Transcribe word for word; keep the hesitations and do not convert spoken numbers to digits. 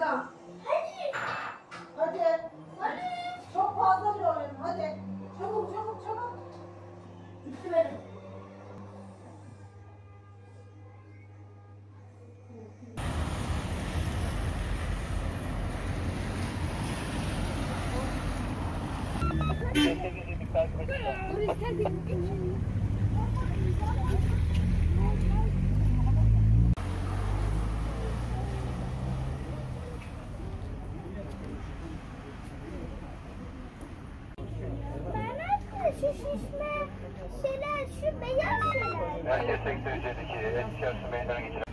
Ela. Hadi. Hadi. Çok fazla bir oyun. Hadi. Çabuk çabuk çabuk. Bitti benim. Şu şişme şeyler, şu beyaz şeyler. Merkez sektör ücreti iki, Eskişehir Su Meydanı geçin.